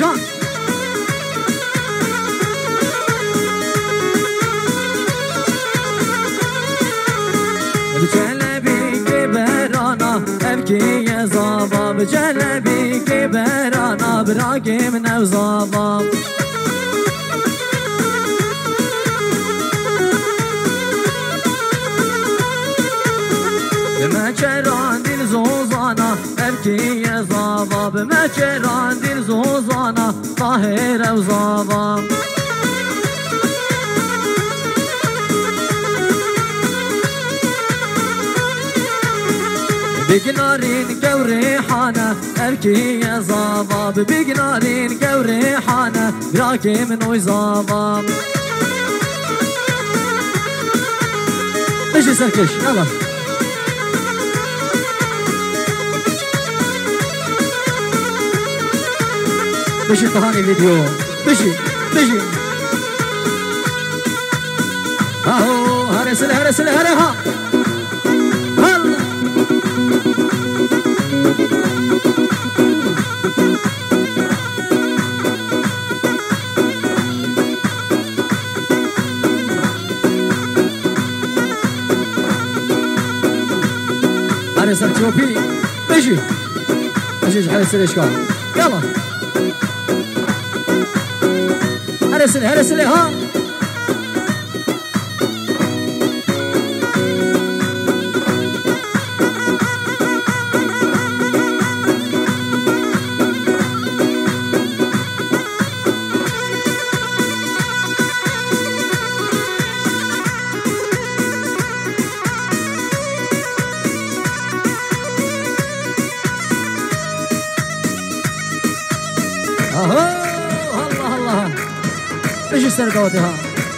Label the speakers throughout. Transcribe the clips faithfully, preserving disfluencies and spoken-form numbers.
Speaker 1: جان جلبی که برانا ابکی زاباب جلبی که برانا براگیم نوزاباب مچران دل زوزانا ابکی زاباب مچران دل زوزانا طاهر و زاباب بقنارين قوري حانا ابكي يا زاباب بقنارين قوري حانا براكي من وزاباب ايش سركش يلا بشي طهاني الفيديو بشي بشي اهو هرسل هرسل هرها هرسل شوفي بشي بشي هرسل اشكال يلا هرسل هرسل ها الله الله ايش استردوتها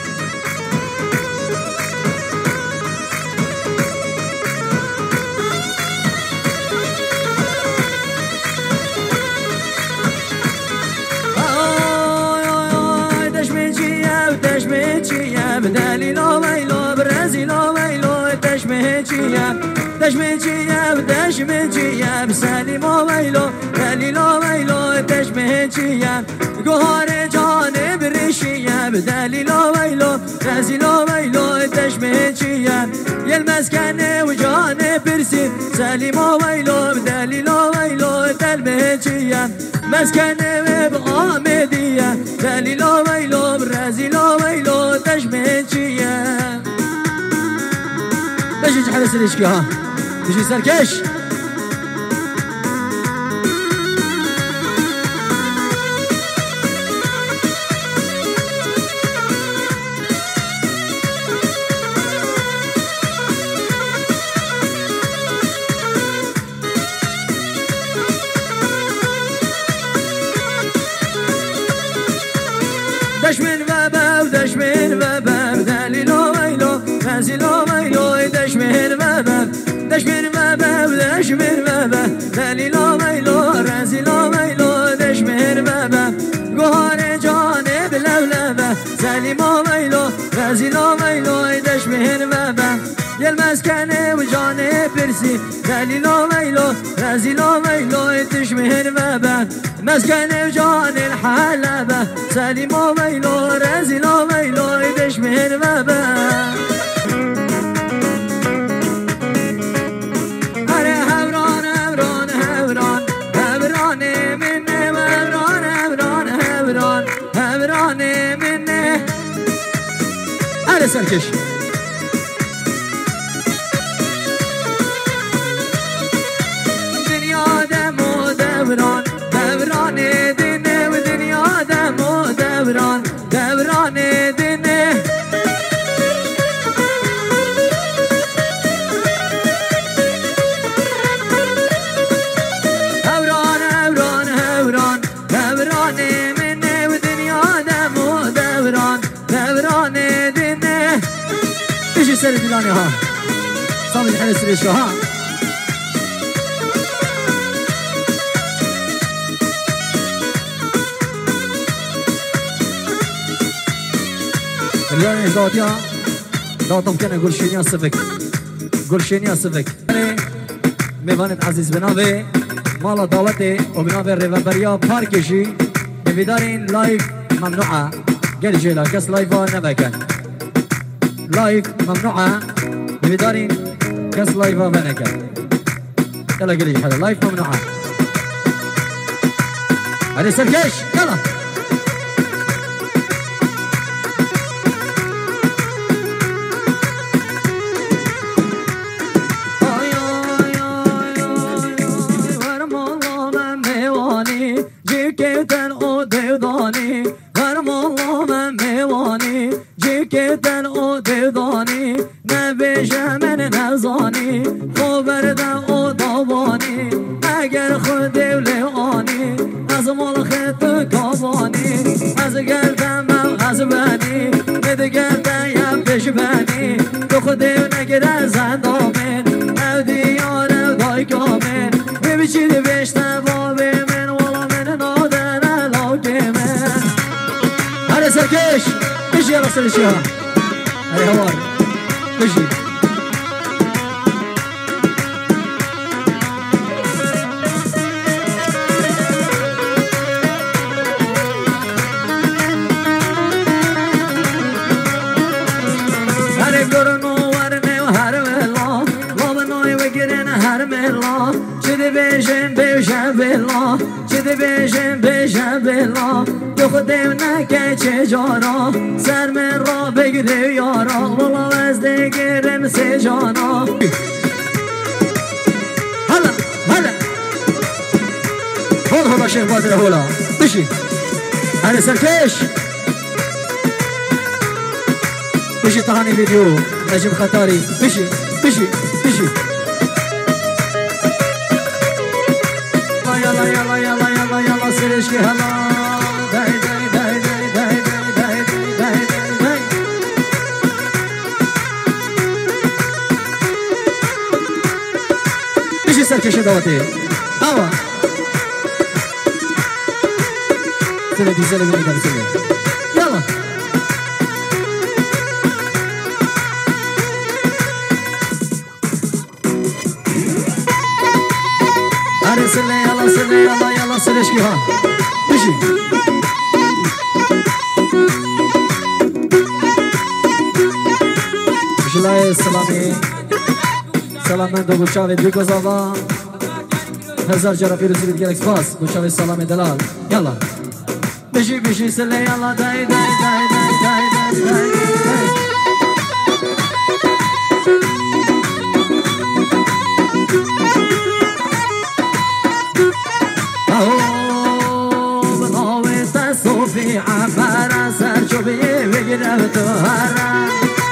Speaker 1: دشميجية ودشميجية بدليلو ويلو برازيلو ويلو دشميجية دشميجية ودشميجية بساليمو ويلو دليلو ويلو دشميجية قهار جانب ريشية بدليلو ويلو رازيلو ويلو دشميجية يا المسكن وجانب برسي ساليمو ويلو بدليلو ويلو دلميجية مسكن بغامدية دليلو ويلو برازيلو ويلو دشميجية بشي حدث الاشكي ها بشي سركش دشمن بابا ودشمن بابا دليلو ويلو رازيلو ويلو دشمن بابا دشمن بابا ودشمن بابا دليلو ويلو رازيلو ويلو دشمن بابا قهار جانب لولبا سليمو ويلو رازيلو ويلو دشمن بابا يا المسكن وجانب برسي دليلو ويلو رازيلو ويلو دشمن بابا مسكن وجان الحلبة سليمو ويلو رازيلو ويلو دشمن بابا أري هبران هبران هبران هبران مني وهبران هبران هبران هبران مني أري سركش دنيا دمو دبران دبران دنه و دنیا دمو دبران دبران دنه هوران هوران هوران دبران منه و دنیا دمو دبران دبران دنه ايش سر دلاني ها صامد الحين سريشو ها اليوم داتيا داتم كنا قرشينيا سفك قرشينيا سفك ميوانت عزيز بناوي مالا دعوتي وبناوي ريفابريا باركشي نبيدارين لايف ممنوعة قال جيلا كاس لايفا نبكن لايف ممنوعة نبيدارين كاس لايفا فنكن يلا قال حدا لايف ممنوعة علي سركش يلا
Speaker 2: کتن او دیدانی نبیشه من نزانی خبردم او دابانی اگر خود دوله آنی از مال خط کابانی از گردم از بنی ندگردم یم پیش بنی تو خود نگره زندامن او دیار دای کامن ببیچید بیشتر بابی من والا من نادر علاقه من
Speaker 1: هره سرکش بشی یلا سرشی ها هره هوار بشی
Speaker 2: هره گرنو ورنه و هر ولا لابنای و گرن هر ملا چه بیشن بیشن بلا چه بیشن بیشن بلا تو خودم نکه چه جارا سر من را بگیره یارا والا از دیگرم سه جانا
Speaker 1: هلا هلا هول هولا شیخ بادر هولا بشی هره سرکش بشي طهاني فيديو نجم خطاري بشي بشي بشي يلا يلا يلا يلا يلا سرشكي هلا داي داي داي داي داي داي داي داي داي بشي سركشي دوتي هوا سلدي سلدي سلدي سلدي يلا سلي يلا سلي يلا يلا سلشكي ها بشي بشي لاي سلامي سلام من دو گوشاوی دوی گذاوا هزار جرا فیروزی بید گلکس باس گوشاوی سلام دلال يلا بشي بشي سلي يلا داي داي داي داي داي داي داي صوفي عمارة سر شوفي بقرب تهرة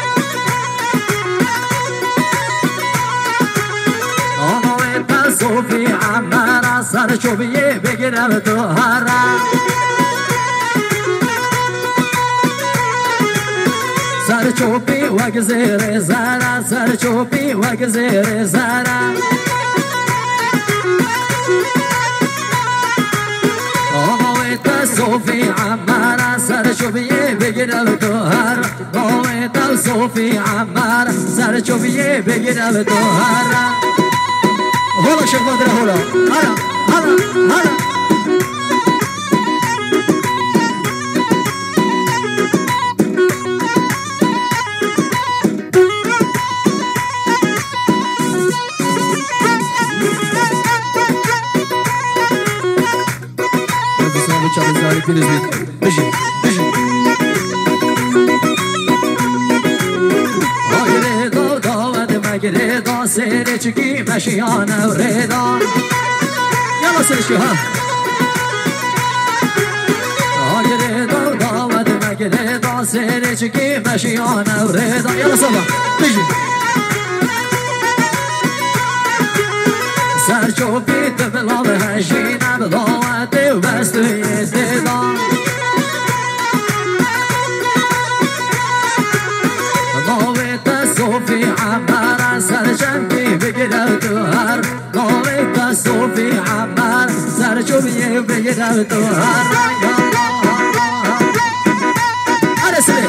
Speaker 1: أنا وينت صوفي عمارة سر شوفي بقرب تهرة سر شوفي وقزير زارة سر شوفي وقزير زارة صوفي عمارة سر شوفي بقرب تهر نويت صوفي عمارة سر شوفي بقرب تهر هلا شيخ بدر هلا هلا هلا هلا Çavuzları filiz bit. Bişi, bişi. Agire da da ve agire da sere çıkı meşiyan evreda. Yalla sere şu ha. Agire da da ve agire da sere çıkı meşiyan evreda. Yalla sabah. Bişi. سر چوبی تبلا به هشینه بلاوت و بستوی دیدان ناویت صوفی عمر سر چنگی بگیرم تو هر ناویت صوفی عمر سر چوبی بگیرم تو هر یا ارسلی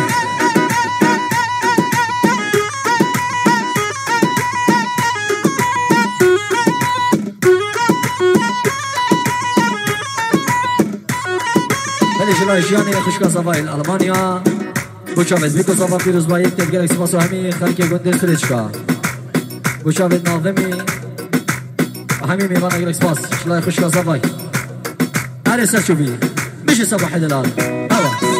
Speaker 1: هلی جلای جیانی خوشکا صفای الالمانیا بوشاوید بیکو صفا پیروز با یک تبگرک سپاس و همی خلک گنده سرچکا بوشاوید ناظمی همی میوان گرک سپاس جلای خوشکا صفای هلی سرچوبی میشه صباح دلال هوا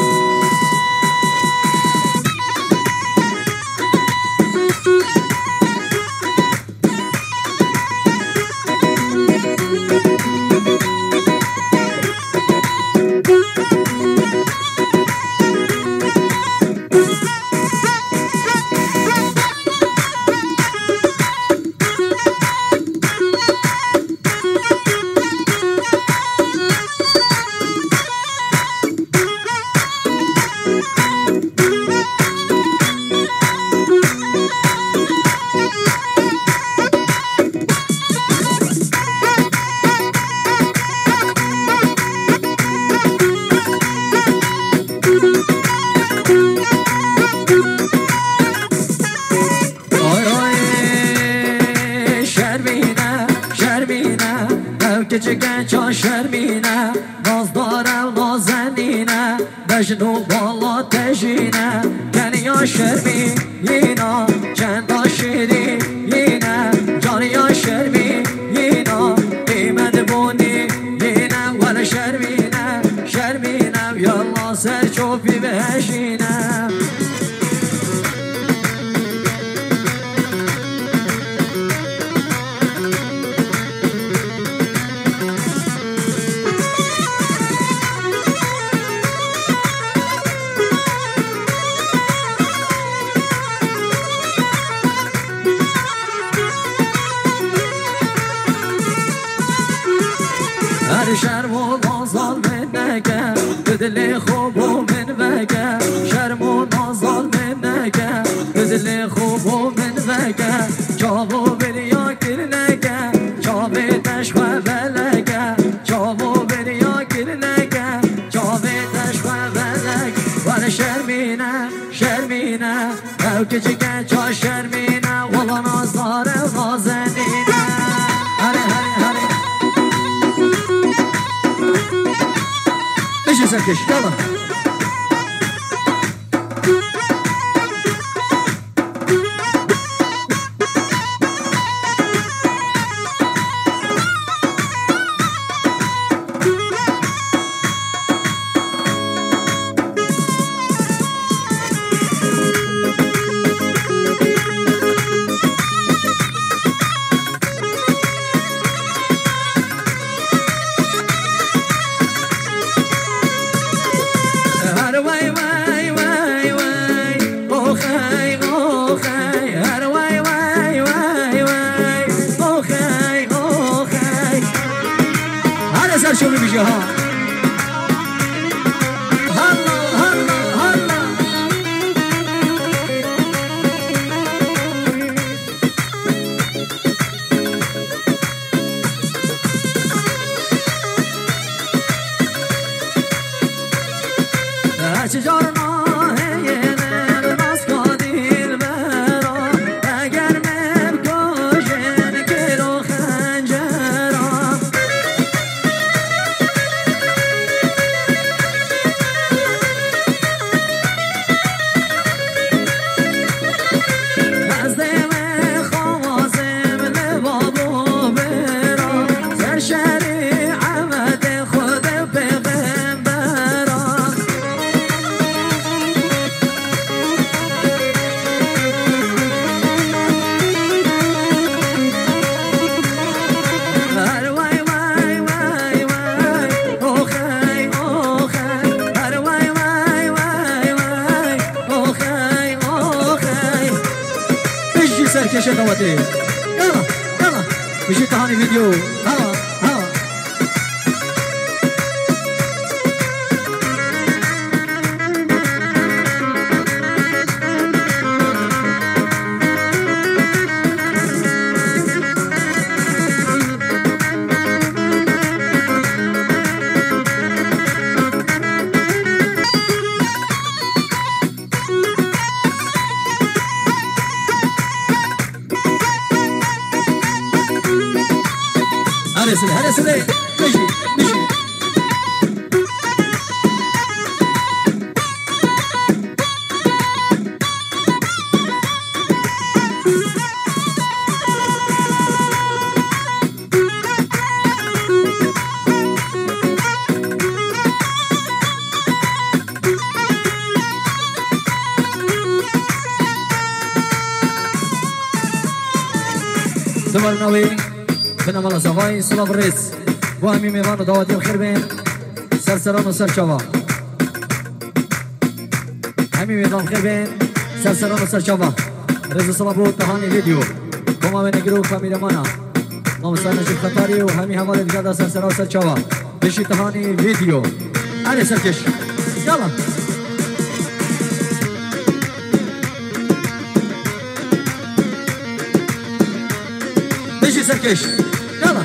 Speaker 2: Küçükken çok şermine Nazdar nazenine Mecnun valla teşine Geliyor şermine Çenda şirine Caniyor şermine İmedi buni yine Vele şermine Şermine Yallah ser çopi beşine شرم و نازال من نگه دل خوب و من وگه شرم و نازال من نگه دل خوب و من وگه چاو بریا کل نگه چاوه تشخ و بلگه چاو بریا کل نگه چاوه تشخ و بلگه ولی شرمینه شرمینه او کچی که چا شرمینه والا نازدار نازنینه هره هره هره
Speaker 1: میشه سرکش یالا شو بيجي ها هلا هلا هلا اشجارنا هي ناس قاديل برا اگر مبكوشن كيلو خنجرا سرکش قواته یالا یالا میشه تهانی ویدیو هوا هوا
Speaker 2: برناوی بنام الله زغای سلام رئیس با همین میوان و دعوتی بخیر بین سرسران و سرچاوا همین میوان بخیر بین سرسران و سرچاوا رئیس سلام بود تهانی ویدیو با ما بنگرو کامیرمانا ما مستان نجیب خطاری و همین حوالی دیگه دا سرسران و سرچاوا بشی تهانی ویدیو علی سرکش یالا بشی سرکش یالا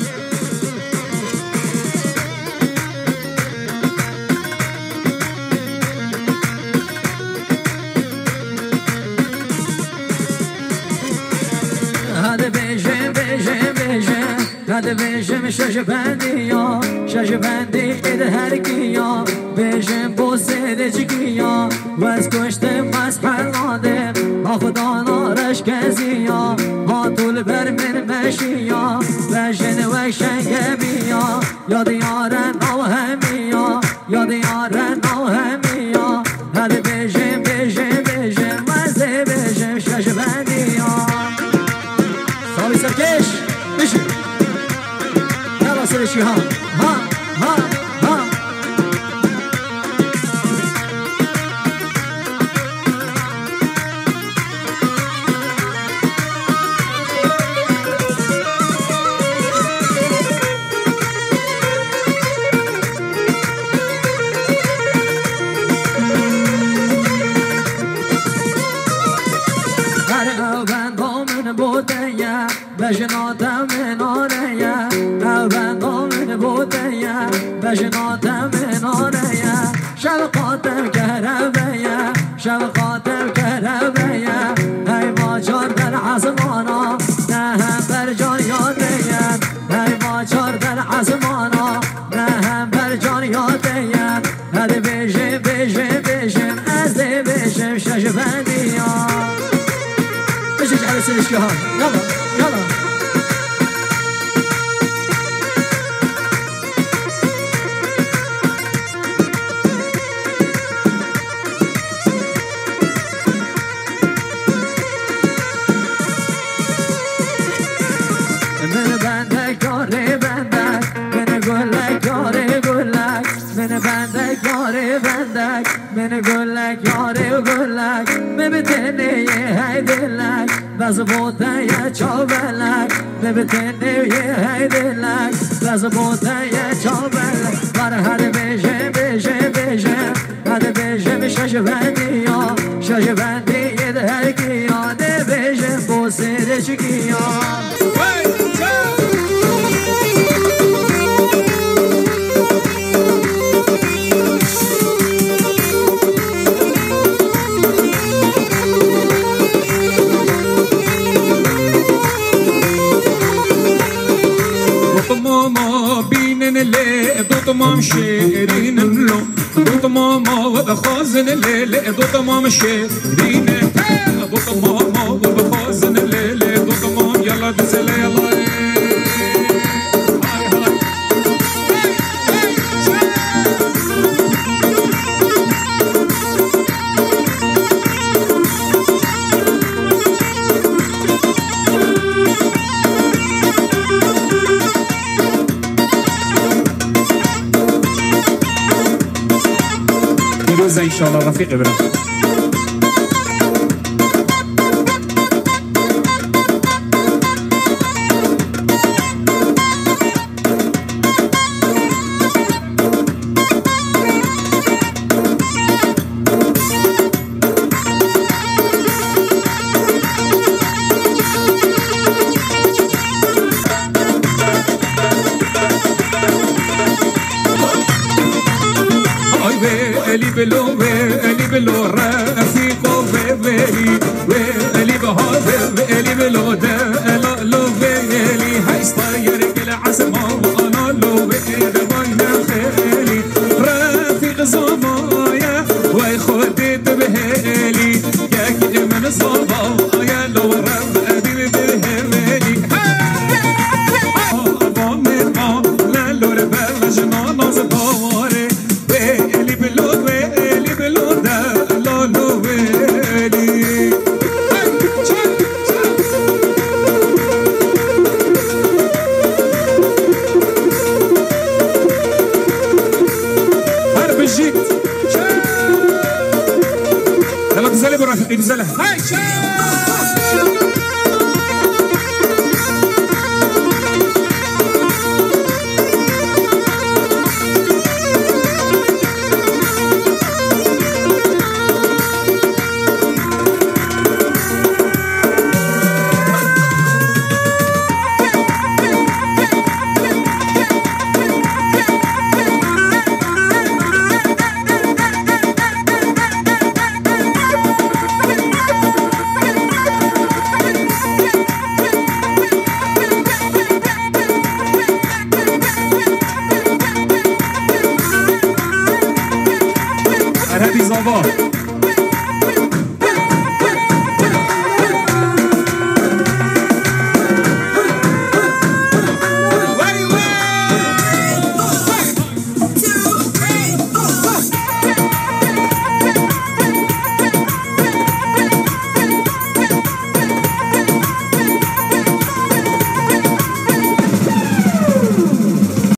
Speaker 2: هده بشم بشم بشم هده بشم شش بندیا شش بندی اده هر کیا بشم بوسه چکیا وز کشته مسحل ناده آخدا نارش کزیا ها طول بر من مشیا بشن و شنگ بیا یاد یارن او همیا یاد یارن او همیا هده بشم بشم بشم وزه بشم شش بندیا ساوی سرکش بشم یالا سرشی ها ها ها ها بجناتم من آریا او بندام من بودیا بجناتم من آریا شبقاتم کربیا شبقاتم کربیا ای ماچار در عزمانا نه هم بر جان یادیم ای ماچار در عزمانا نه هم بر جان یادیم هده بشم بشم بشم از ده بشم شش بندیا بشش علی سرشکی ها یالا یالا من گلک یاره گلک مبتنه یه های دلک باز بوده یه چاولک مبتنه یه های دلک باز بوده یه چاولک بر هر بشه بشه بشه هر بشه شش بندی یا شش بندی یه ده کیا ده بشه بوسه چکیا
Speaker 3: ماما بینن لی دوت مام شیرین لو دوت ماما و بخازن لی لی دوت مام شیرین دوت ماما و بخازن لی لی دوت مام یلا دسله یلا روزه انشاءالله رفیقه برم ويلي بلو ويلي بلو رفيقو ويلي ويلي بهار ويلي بلو ده لا لو ويلي هايس طاير كل عزمه وانا لو ويلي باينا خيلي رفيق زمايا واي خدت بهالي ياك من الصبايا لو رب ابي بهالي ابا من ما لا لو رب جنا ناز باوري ويلي بلو ويلي بلو ده لا لو ويلي جيت يلا تزالي برافقي تزالها هاي شا